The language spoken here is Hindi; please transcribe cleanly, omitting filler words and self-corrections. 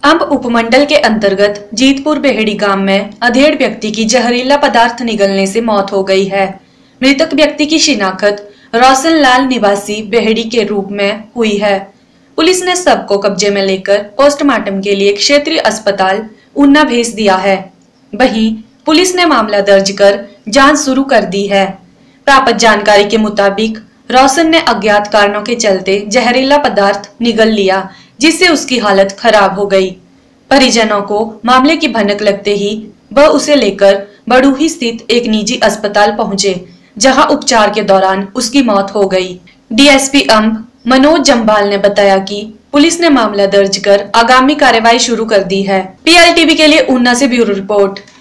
अंब उपमंडल के अंतर्गत जीतपुर बेहड़ी गांव में अधेड़ व्यक्ति की जहरीला पदार्थ निगलने से मौत हो गई है। मृतक व्यक्ति की शिनाख्त रोशन लाल निवासी बेहड़ी के रूप में हुई है। पुलिस ने शव को कब्जे में लेकर पोस्टमार्टम के लिए क्षेत्रीय अस्पताल ऊना भेज दिया है। वहीं पुलिस ने मामला दर्ज कर जांच शुरू कर दी है। प्राप्त जानकारी के मुताबिक रोशन ने अज्ञात कारणों के चलते जहरीला पदार्थ निगल लिया, जिससे उसकी हालत खराब हो गई। परिजनों को मामले की भनक लगते ही वह उसे लेकर बड़ूही स्थित एक निजी अस्पताल पहुंचे, जहां उपचार के दौरान उसकी मौत हो गई। डीएसपी अंब मनोज जम्बाल ने बताया कि पुलिस ने मामला दर्ज कर आगामी कार्रवाई शुरू कर दी है। पीएलटीवी के लिए ऊना से ब्यूरो रिपोर्ट।